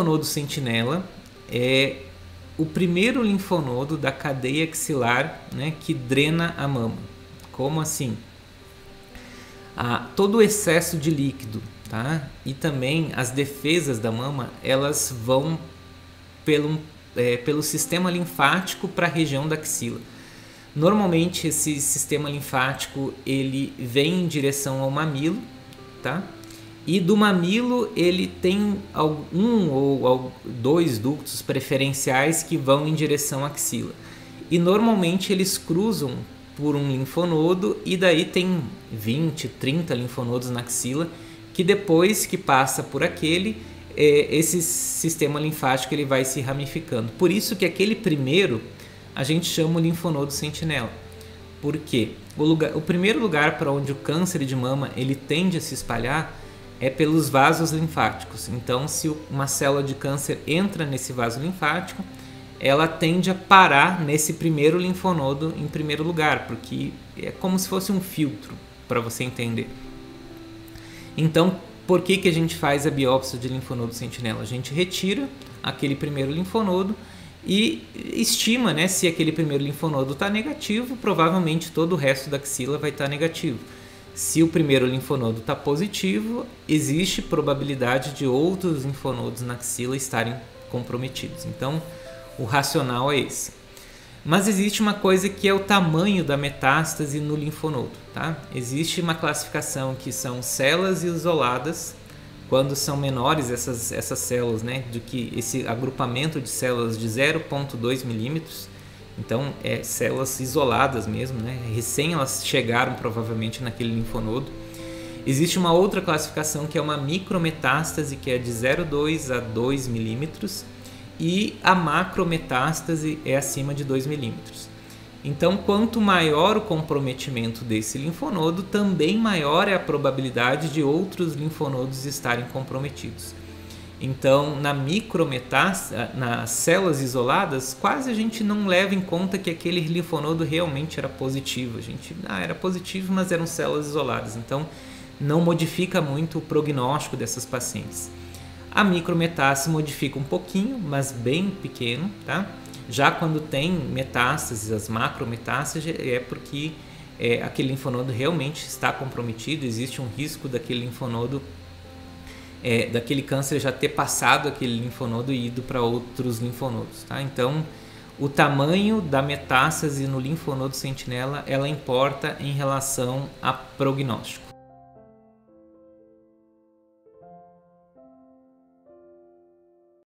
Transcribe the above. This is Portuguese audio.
linfonodo sentinela é o primeiro linfonodo da cadeia axilar, né, que drena a mama. Como assim? Todo o excesso de líquido, tá? E também as defesas da mama, elas vão pelo sistema linfático para a região da axila. Normalmente esse sistema linfático ele vem em direção ao mamilo, tá? E do mamilo ele tem um ou dois ductos preferenciais que vão em direção à axila. E normalmente eles cruzam por um linfonodo e daí tem 20, 30 linfonodos na axila que depois que passa por aquele, esse sistema linfático ele vai se ramificando. Por isso que aquele primeiro a gente chama o linfonodo sentinela. Por quê? O primeiro lugar para onde o câncer de mama ele tende a se espalhar é pelos vasos linfáticos. Então, se uma célula de câncer entra nesse vaso linfático, ela tende a parar nesse primeiro linfonodo em primeiro lugar, porque é como se fosse um filtro, para você entender. Então, por que a gente faz a biópsia de linfonodo sentinela? A gente retira aquele primeiro linfonodo e estima, né, se aquele primeiro linfonodo está negativo, provavelmente todo o resto da axila vai estar negativo. Se o primeiro linfonodo está positivo, existe probabilidade de outros linfonodos na axila estarem comprometidos. Então, o racional é esse. Mas existe uma coisa que é o tamanho da metástase no linfonodo, tá? Existe uma classificação que são células isoladas, quando são menores essas células, né, do que esse agrupamento de células de 0,2 milímetros. Então, células isoladas mesmo, né? Recém elas chegaram provavelmente naquele linfonodo. Existe uma outra classificação que é uma micrometástase, que é de 0,2 a 2 milímetros, e a macrometástase é acima de 2 milímetros. Então, quanto maior o comprometimento desse linfonodo, também maior é a probabilidade de outros linfonodos estarem comprometidos. Então, na micrometástase, nas células isoladas, quase a gente não leva em conta que aquele linfonodo realmente era positivo. A gente, era positivo, mas eram células isoladas. Então, não modifica muito o prognóstico dessas pacientes. A micrometástase modifica um pouquinho, mas bem pequeno, tá? Já quando tem metástases, as macrometástases, é porque aquele linfonodo realmente está comprometido, existe um risco daquele linfonodo, daquele câncer já ter passado aquele linfonodo e ido para outros linfonodos, tá? Então, o tamanho da metástase no linfonodo sentinela, ela importa em relação a prognóstico.